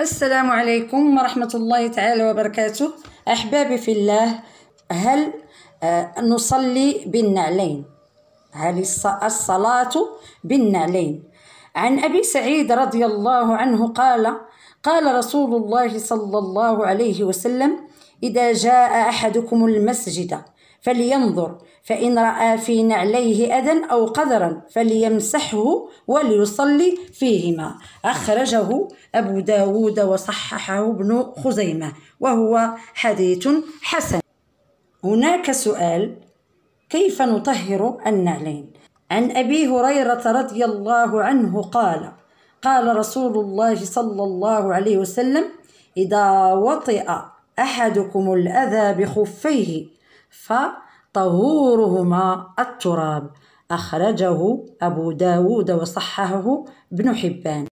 السلام عليكم ورحمة الله تعالى وبركاته. أحبابي في الله، هل نصلي بالنعلين؟ هل الصلاة بالنعلين؟ عن أبي سعيد رضي الله عنه قال رسول الله صلى الله عليه وسلم: إذا جاء أحدكم المسجد فلينظر، فإن رأى في نعليه أذى أو قذرا فليمسحه وليصلي فيهما. أخرجه أبو داود وصححه ابن خزيمة، وهو حديث حسن. هناك سؤال: كيف نطهر النعلين؟ عن أبي هريرة رضي الله عنه قال رسول الله صلى الله عليه وسلم: إذا وطئ أحدكم الأذى بخفيه فطهورهما التراب. أخرجه أبو داود وصححه ابن حبان.